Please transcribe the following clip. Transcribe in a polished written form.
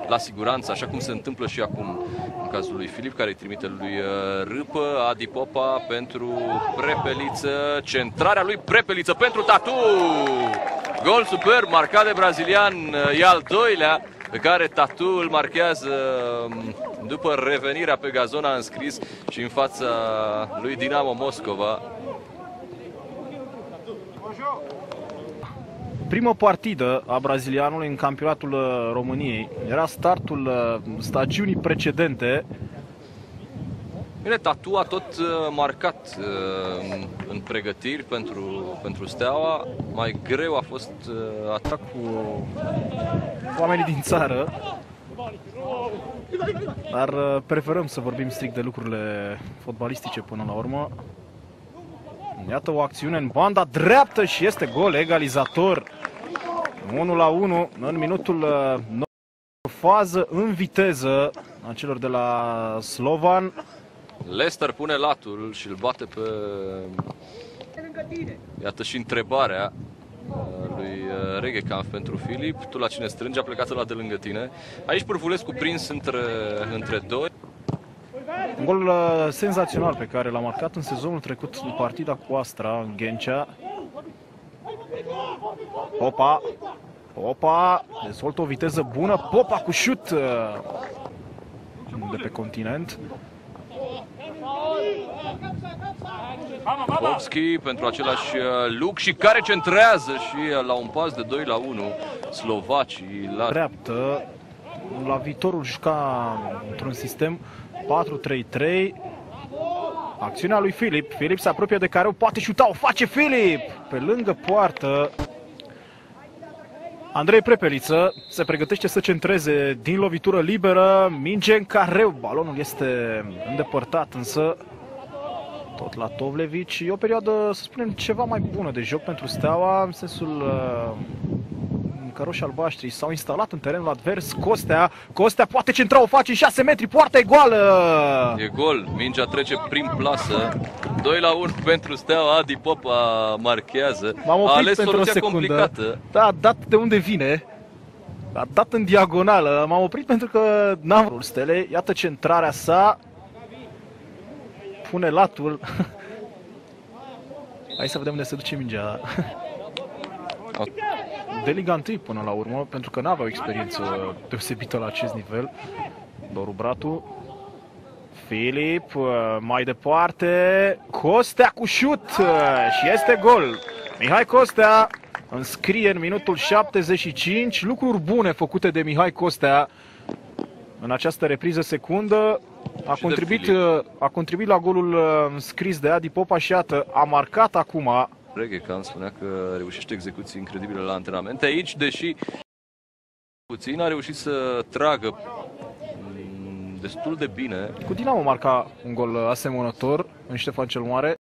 la siguranță, așa cum se întâmplă și acum în cazul lui Filip, care îi trimite lui Râpă. Adi Popa pentru Prepeliță, centrarea lui Prepeliță pentru Tatu! Gol superb, marcat de brazilian, e al doilea pe care Tatu îl marchează după revenirea pe gazon, a înscris și în fața lui Dinamo Moscova. Prima partidă a brazilianului în campionatul României. Era startul stagiunii precedente. Bine, Tatu a tot marcat în pregătiri pentru Steaua. Mai greu a fost atac cu oamenii din țară. Dar preferăm să vorbim strict de lucrurile fotbalistice până la urmă. Iată o acțiune în banda dreaptă și este gol egalizator. 1-1 în minutul 9. Fază în viteză a celor de la Slovan. Leicester pune latul și îl bate pe... Iată și întrebarea lui Reghekamp pentru Filip. Tu la cine strângi? A plecat la de lângă tine. Aici Pârvulescu prins între doi. Un gol senzațional pe care l-a marcat în sezonul trecut în partida cu Astra, în Ghencea. Popa dezvoltă o viteză bună. Popa cu șut de pe continent. Bobski pentru același look și care centrează și la un pas de 2-1 slovacii la dreaptă. La viitorul juca într-un sistem 4-3-3. Acțiunea lui Filip. Filip se apropie de Careu, poate șuta, o face Filip! Pe lângă poartă. Andrei Prepeliță se pregătește să centreze din lovitură liberă. Minge în Careu. Balonul este îndepărtat, însă tot la Tovlevici. E o perioadă, să spunem, ceva mai bună de joc pentru Steaua, în sensul că roșii albaștri s-au instalat în terenul advers. Costea poate centra, o face 6 metri, poarta e goală! E gol, mingea trece prin plasă. 2-1 pentru Steaua, Adi Popa marchează. A ales soluția complicată. Da, a dat de unde vine. A dat în diagonală. M-am oprit pentru că n-am Stele. Iată centrarea sa. Pune latul. Hai să vedem unde se duce mingea. De Liga 1 până la urmă, pentru că n-aveau experiență deosebită la acest nivel. Doru Bratu. Filip, mai departe, Costea cu șut și este gol. Mihai Costea înscrie în minutul 75, lucruri bune făcute de Mihai Costea în această repriză secundă. A contribuit la golul înscris de Adi Popa și iată, a marcat acum. Reghekamp spunea că reușește execuții incredibile la antrenamente. Aici, deși puțin, a reușit să tragă destul de bine. Cu Dinamo marca un gol asemănător în Ștefan cel Mare.